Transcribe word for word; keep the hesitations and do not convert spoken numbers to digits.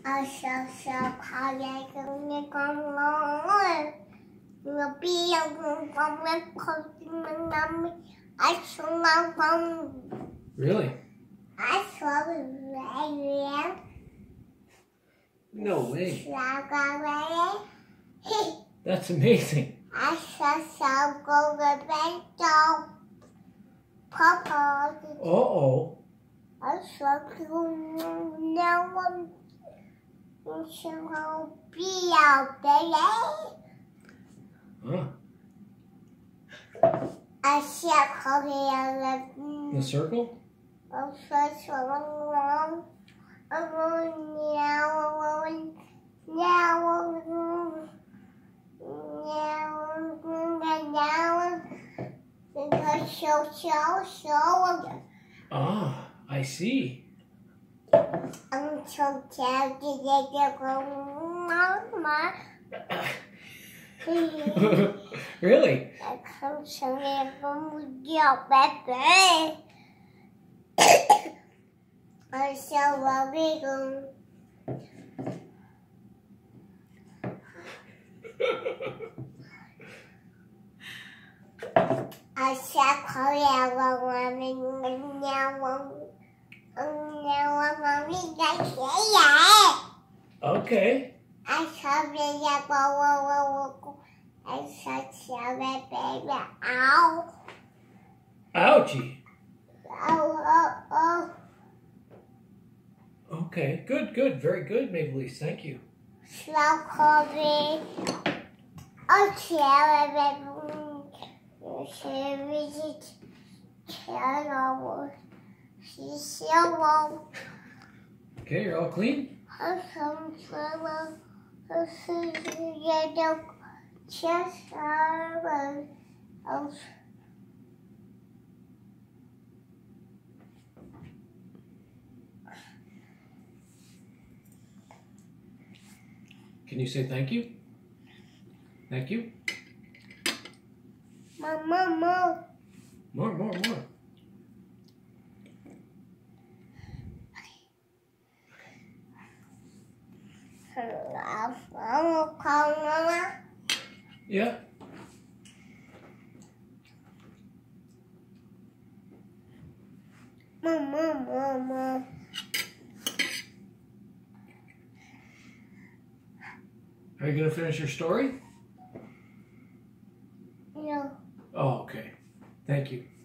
A shall shall call like a nickel on. Will be a room from the coast. I saw my phone. Really? I saw it right. No way. Shall That's amazing. I shall shall go to bed down. Papa. Uh oh. I shall go now one. We shall be out there. Huh. I shall call here. The circle? I shall long. I'm going now. Now. Now. Now. Because so, so, so. Ah, I see. I'm so tired to get Mama. Really? I come to me from your baby. I shall worry. I shall call you one now. Okay. I shall be a go. I shall tell the baby. Ow. Ouchie. Oh, oh, oh. Okay. Good, good. Very good, Maybelline. Thank you. Shall call me. Oh, tell the baby. She visits Carol. She's so long. Okay, you're all clean? Her some trouble. Her yellow chest armor. Can you say thank you? Thank you. More, more, more. More, more, more. Yeah. Mama, mama. Are you going to finish your story? No. Oh, okay. Thank you.